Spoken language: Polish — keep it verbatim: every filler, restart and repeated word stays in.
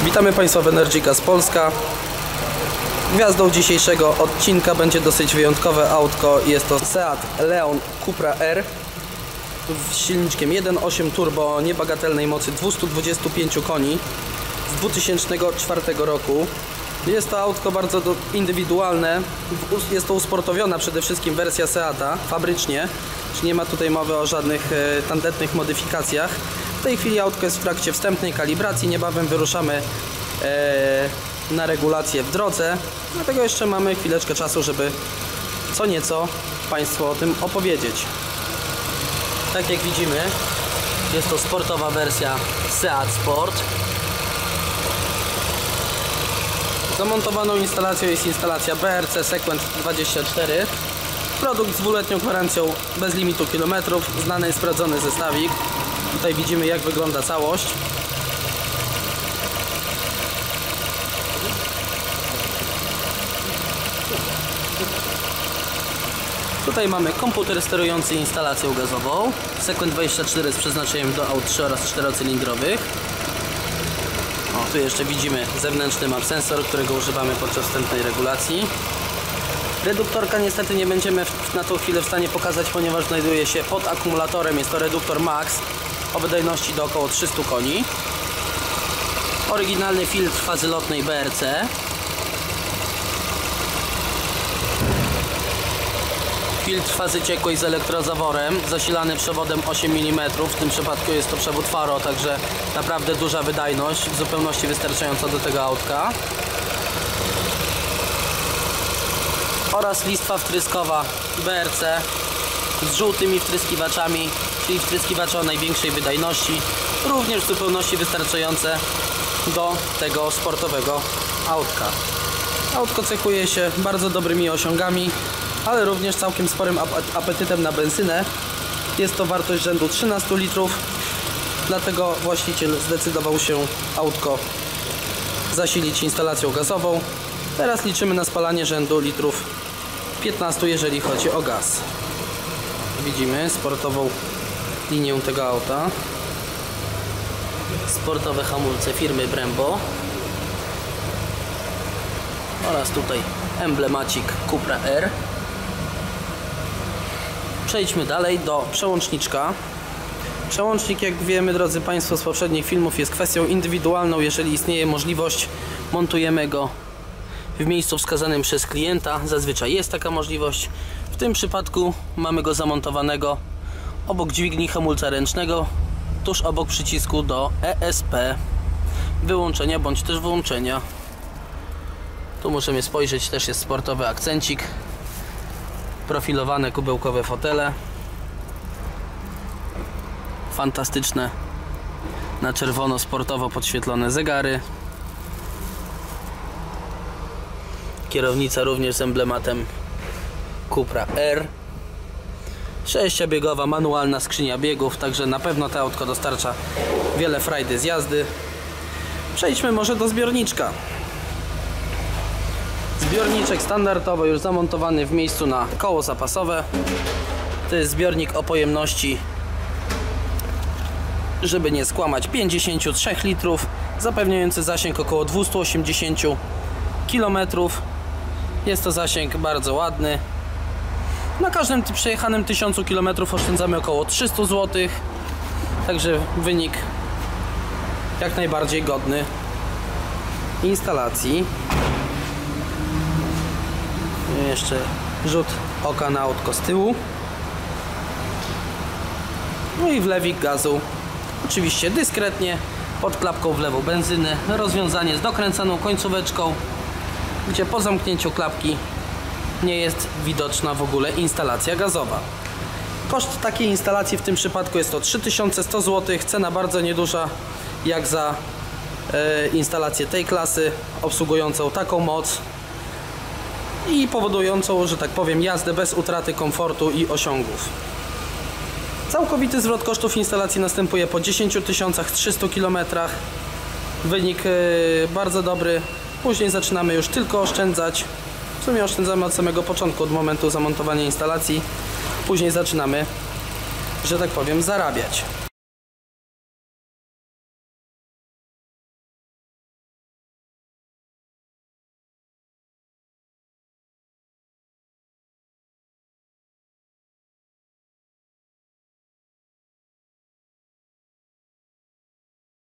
Witamy Państwa w Energicast Polska. Gwiazdą dzisiejszego odcinka będzie dosyć wyjątkowe autko. Jest to Seat Leon Cupra R z silniczkiem jeden przecinek osiem turbo niebagatelnej mocy dwieście dwadzieścia pięć koni z dwa tysiące czwartego roku. Jest to autko bardzo indywidualne. Jest to usportowiona przede wszystkim wersja Seata fabrycznie, czyli nie ma tutaj mowy o żadnych tandetnych modyfikacjach. W tej chwili autko jest w trakcie wstępnej kalibracji, niebawem wyruszamy e, na regulację w drodze, dlatego jeszcze mamy chwileczkę czasu, żeby co nieco Państwu o tym opowiedzieć. Tak jak widzimy, jest to sportowa wersja Seat Sport. Zamontowaną instalacją jest instalacja B R C Sequent dwadzieścia cztery. Produkt z dwuletnią gwarancją bez limitu kilometrów, znany i sprawdzony zestawik. Tutaj widzimy, jak wygląda całość. Tutaj mamy komputer sterujący instalacją gazową. Sequent dwadzieścia cztery z przeznaczeniem do aut trzy oraz czterocylindrowych. O, tu jeszcze widzimy zewnętrzny map sensor, którego używamy podczas wstępnej regulacji. Reduktorka niestety nie będziemy na tą chwilę w stanie pokazać, ponieważ znajduje się pod akumulatorem. Jest to reduktor Max o wydajności do około trzystu koni. Oryginalny filtr fazy lotnej B R C. Filtr fazy ciekłej z elektrozaworem, zasilany przewodem osiem milimetrów. W tym przypadku jest to przewód Faro, także naprawdę duża wydajność, w zupełności wystarczająca do tego autka. Oraz listwa wtryskowa B R C z żółtymi wtryskiwaczami, czyli wtryskiwacze o największej wydajności, również w zupełności wystarczające do tego sportowego autka. Autko cechuje się bardzo dobrymi osiągami, ale również całkiem sporym apetytem na benzynę. Jest to wartość rzędu trzynastu litrów, dlatego właściciel zdecydował się autko zasilić instalacją gazową. Teraz liczymy na spalanie rzędu litrów piętnastu, jeżeli chodzi o gaz. Widzimy sportową linię tego auta. Sportowe hamulce firmy Brembo. Oraz tutaj emblemacik Cupra R. Przejdźmy dalej do przełączniczka. Przełącznik, jak wiemy, drodzy Państwo, z poprzednich filmów, jest kwestią indywidualną. Jeżeli istnieje możliwość, montujemy go w miejscu wskazanym przez klienta. Zazwyczaj jest taka możliwość. W tym przypadku mamy go zamontowanego obok dźwigni hamulca ręcznego, tuż obok przycisku do E S P wyłączenia bądź też włączenia. Tu możemy spojrzeć, też jest sportowy akcencik, profilowane kubełkowe fotele, fantastyczne na czerwono sportowo podświetlone zegary. Kierownica również z emblematem Cupra R. Sześciobiegowa manualna skrzynia biegów, także na pewno to autko dostarcza wiele frajdy z jazdy. Przejdźmy może do zbiorniczka. Zbiorniczek standardowo już zamontowany w miejscu na koło zapasowe. To jest zbiornik o pojemności, żeby nie skłamać, pięćdziesiąt trzy litrów, zapewniający zasięg około dwieście osiemdziesiąt kilometrów. Jest to zasięg bardzo ładny. Na każdym przejechanym tysiącu kilometrów oszczędzamy około trzysta złotych. Także wynik jak najbardziej godny instalacji. Jeszcze rzut oka na autko z tyłu. No i wlewik gazu. Oczywiście dyskretnie pod klapką wlewu benzyny. Rozwiązanie z dokręcaną końcóweczką, gdzie po zamknięciu klapki nie jest widoczna w ogóle instalacja gazowa. Koszt takiej instalacji w tym przypadku jest to trzy tysiące sto złotych. Cena bardzo nieduża jak za e, instalację tej klasy, obsługującą taką moc i powodującą, że tak powiem, jazdę bez utraty komfortu i osiągów. Całkowity zwrot kosztów instalacji następuje po dziesięciu tysiącach trzystu kilometrach. Wynik e, bardzo dobry. Później zaczynamy już tylko oszczędzać. W sumie oszczędzamy od samego początku, od momentu zamontowania instalacji. Później zaczynamy, że tak powiem, zarabiać.